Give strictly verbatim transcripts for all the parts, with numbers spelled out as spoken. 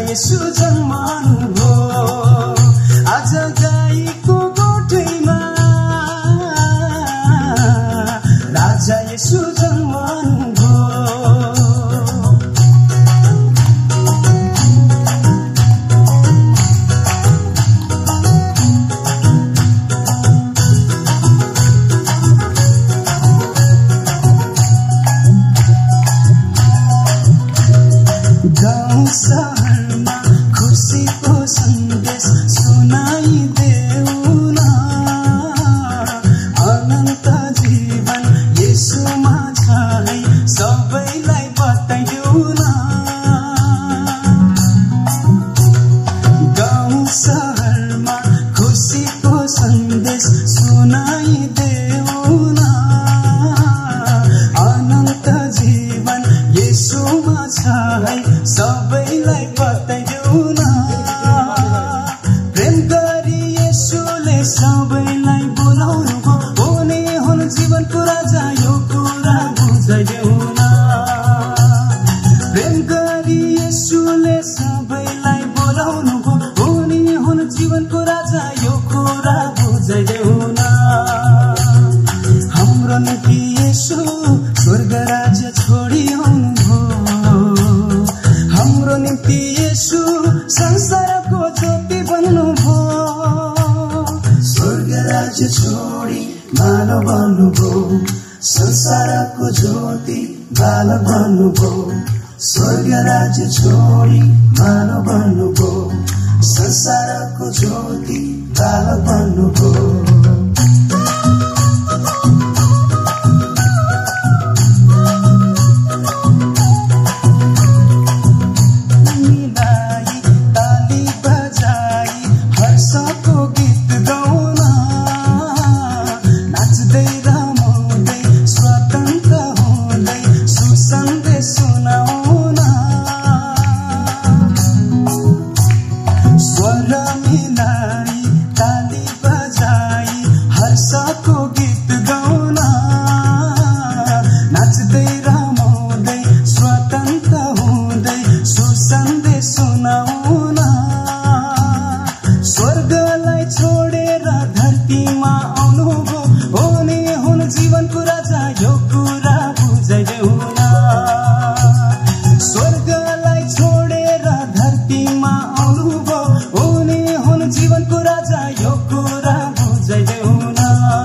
येशू जन्मानुभयो आज गाईको गोठैमा राजा येशू जन्मानुभयो गाउँ सहरमा खुसीको सन्देश सुनाइदेऊ न अनन्त जीवन येशूमा छ है सबैलाई बताइदेऊ न गाउँ सहरमा खुसीको सन्देश सुनाइदेऊ न अनन्त जीवन येशूमा छ है सबैलाई बताइदेऊ न प्रेम गरी येशूले सबैलाई बोलाउनु भो हुने हुन् जीवनको राजा यो कुरा बुझाइदेऊ न प्रेम गरी येशूले सबैलाई बोलाउनु भो हुने हुन् जीवनको राजा यो कुरा बुझाइदेऊ न हाम्रो निम्ति येशू स्वर्ग राज्य छोडी आउनु हाम्रो निम्ति येशू संसारको ज्योति बन्नुभयो स्वर्ग राज्य छोडी मानव बन्नुभयो संसारको ज्योति बालक बन्नुभयो स्वर्ग राज्य छोडी मानव बन्नुभयो संसारको ज्योति बालक बन्नुभयो स्वर्गलाई छोडेर धरतीमा आउनुभयो हुने हुन् जीवनको राजा यो कुरा बुझाइदेऊ न स्वर्गलाई छोडेर धरतीमा आउनुभयो हुने हुन् जीवनको राजा यो कुरा बुझाइदेऊ न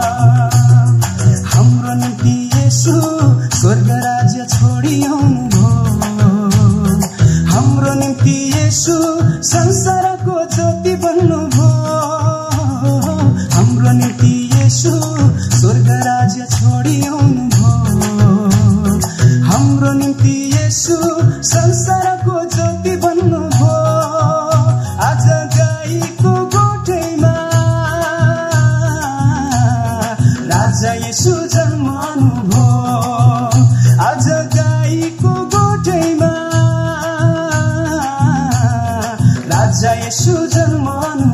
हाम्रो निम्ति येशू स्वर्ग राज्य छोडी आउनुभयो हाम्रो निम्ति येशू संसारको ज्योति बन्नुभयो हाम्रो निम्ति येशू स्वर्ग राज्य छोडी आउनुभयो हाम्रो निम्ति येशू संसारको ज्योति बन्नुभयो आज गाईको गोठैमा राजा येशू जन्मानुभयो आज गाईको गोठैमा राजा येशू जन्मानुभयो